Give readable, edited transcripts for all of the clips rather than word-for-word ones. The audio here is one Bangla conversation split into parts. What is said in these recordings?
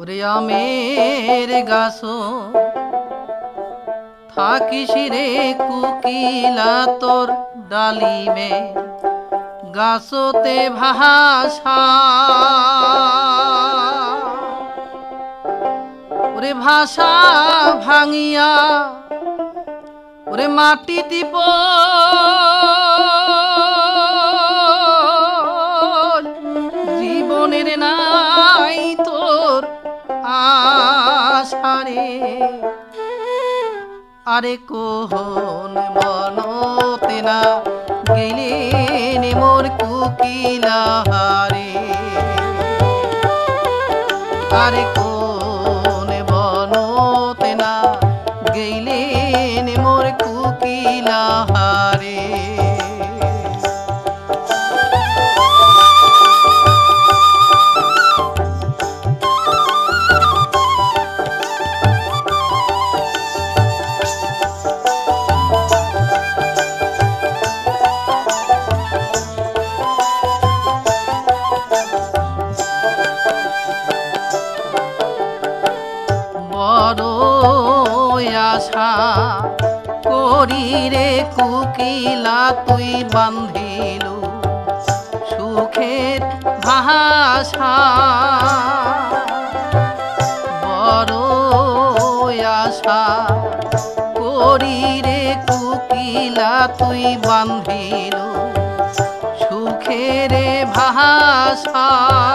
ওরে আমের গাছো থাকিস রে কুকিলা তোর ডালিমে গাছতে ভাষা ওরে ভাষা ভাঙিয়া ওরে মাটি দিব জীবনের নাই তোর আশারে আরে কোহন মনতে না গেলেন মোর কুকিলা হারে আরে কোন বনতে না গেলেন মোর কুকিলা হারে আশা করি রে কুকিলা তুই বান্ধিলু সুখের ভাষা বড় আশা করি রে কুকিলা তুই বান্ধিলু সুখের ভাষা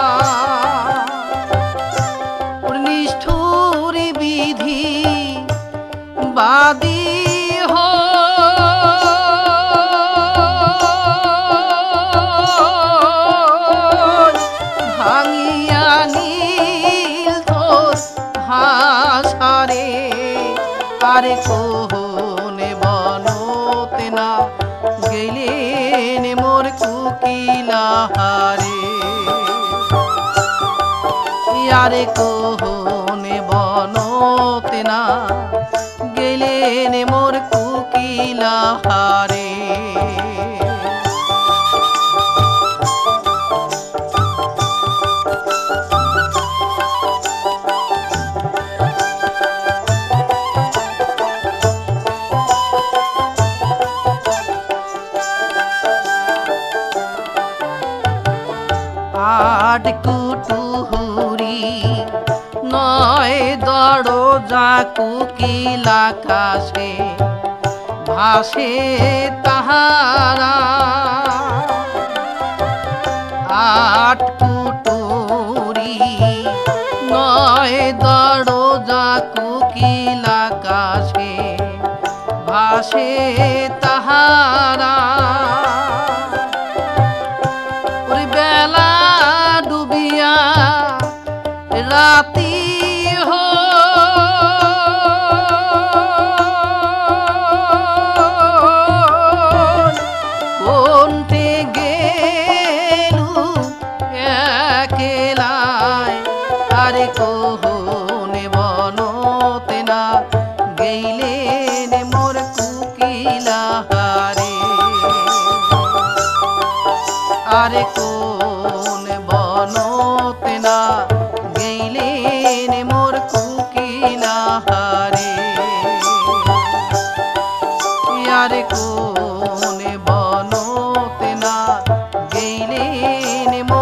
নিষ্ঠুর বিধি বাদী হো ভাঙিয়া নীল তোর ভাষারে আরে কোহনে বনতে না গেলেন মোর কুকিলা হারে আরে কোহনে বনতে না গেলেন মোর কুকিলা হারে আট কুটুহুরি নয় দরজা কুকিলা কাছে ভাসে তাহারা আট কুটুরি নয় দরজা কুকিলা কাছে ভাসে তাহারা ওই বেলা ডুবিয়া রাতি হো কোনটে গেলু একেলায় আরে কোহনে বনতে না গেলেন মোর কুকিলা হারে আরে কোন বনতে না গেলেন মোর কুকিলা হারে আরে কোন বনতে না গেলেন মোর